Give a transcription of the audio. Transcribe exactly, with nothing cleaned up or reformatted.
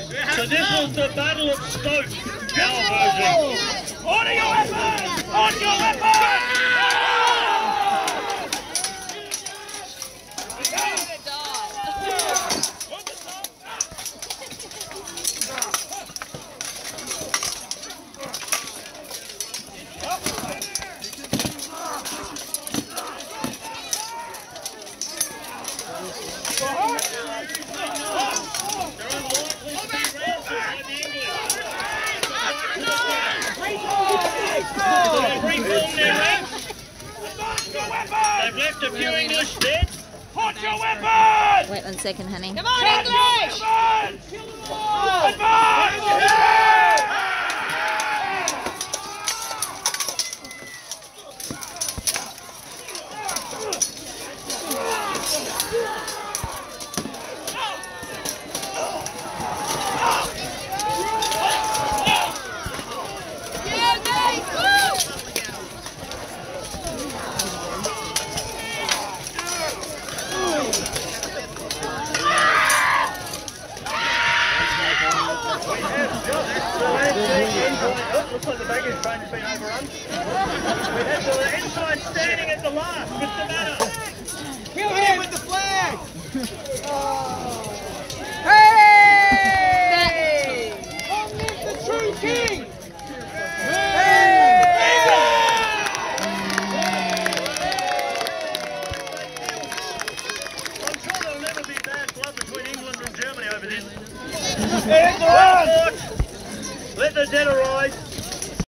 So this was the Battle of Stote, our version. Order your weapons! On your weapons! They've left a few English dead. Put your weapons! Wait one second, honey. Come on, English! Advance! Advance! Looks like the baggage train has been overrun. We have the ensign standing at the last. What's the matter? Kill him with the flag!